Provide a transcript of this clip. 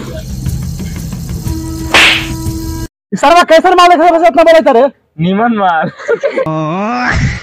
सरवा कैसन माल देखा इतना बोले रे निमन मार